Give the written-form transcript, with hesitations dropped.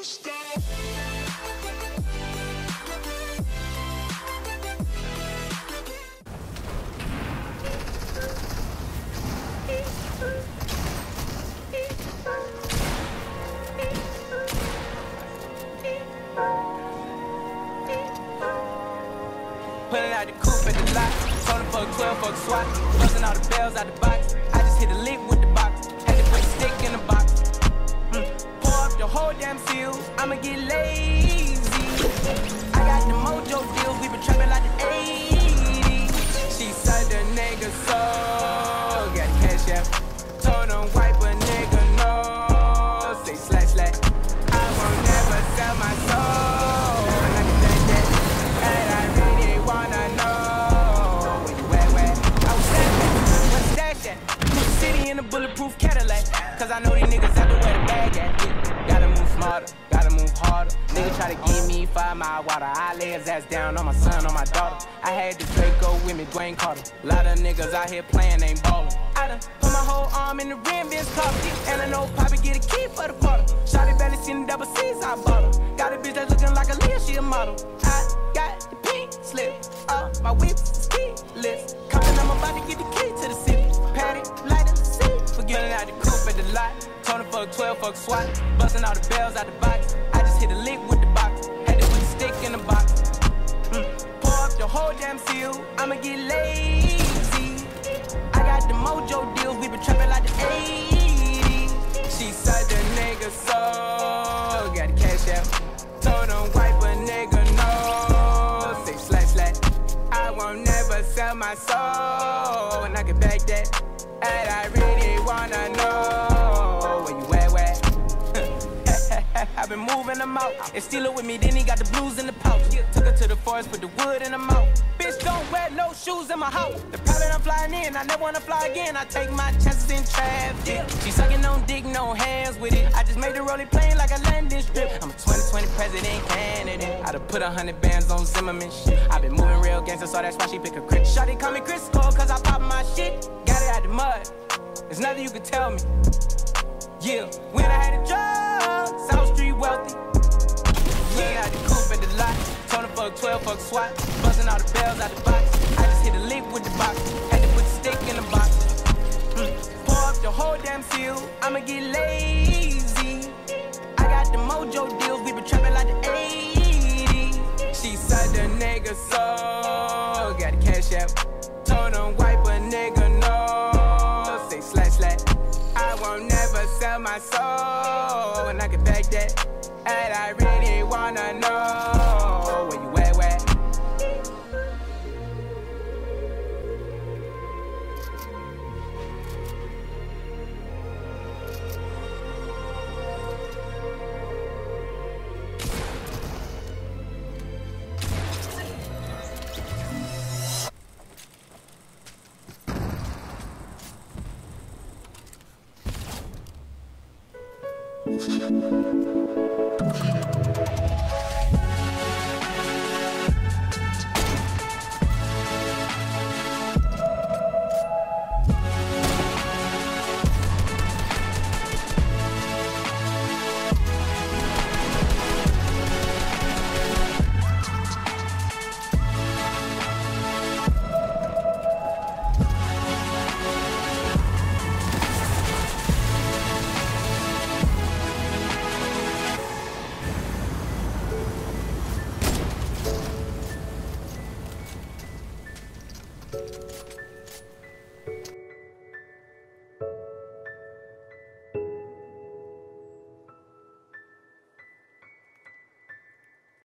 Pulling out the coupe at the lot. Told him fuck 12, fuck SWAT. Buzzing all the bells out the box. I just hit a lick with the box. Had to put a stick in the box. Pour up the whole damn seal. I'ma get lazy. I got the mojo deals. We been trapping like the 80s. She said the nigga so. Got the cash out. Told him wipe a nigga no. Say slash slash. I won't never sell my soul. And I can take that. And I really wanna know where you at. I was stash at. Where's the stash at? Put the city in a bulletproof Cadillac. Cause I know these niggas have to wear the bag at. Gotta move smarter, gotta move harder. Nigga try to give me 5 mile water. I lay his ass down on my son, on my daughter. I had the Draco with me, Dwayne Carter. Lot of niggas out here playing, ain't ballin'. I done put my whole arm in the rim, Vince Carter. And I know Poppy get a key for the quarter. Shawty barely seen the double C's, I bought her. Got a bitch that's looking like a Leah, she a model. I got the pink slip, my whip is keyless. Coming, I'm about to get the key to the city. Patty, light up the seat. Forgetting out the coupe at the lot. Told him fuck 12, fuck SWAT. Busting all the bells out the box. I just hit a lick with the box. Had to put a stick in the box. Pour up the whole damn seal. I'ma get lazy. I got the mojo deals. We been trapping like the 80s. She said the nigga so. Got the cash out. Told him wipe a nigga no. Say slash slash. I won't never sell my soul. And I can back that. And I really wanna know where you at, where? I've been moving them out. And steal it with me, then he got the blues in the pouch. Took her to the forest, put the wood in the mouth. Bitch, don't wear no shoes in my house. The private I'm flying in, I never wanna fly again. I take my chances in traffic. She sucking on dick, no hands with it. I just made the rolling plane like a landing strip. I'm a 2020 president candidate. I done put 100 bands on Zimmerman shit. I been moving real gangster, so that's why she pick a crit. Shawty call me Chris Cole, cause I pop my shit. Got it out the mud. There's nothing you can tell me. Yeah, when I had a job, South Street wealthy. Yeah, I had the coupe at the lot. Told him fuck 12, fuck SWAT. Busting all the bells out the box. I just hit a lick with the box. Had to put the stick in the box. Pour up the whole damn seal. I'ma get lazy. I got the mojo deals. We been trapping like the 80s. She said the nigga so. Got the cash out. Told him wipe a nigga no. Say slash slash. I won't never sell my soul. And I can back that. And I really wanna know where you at, where?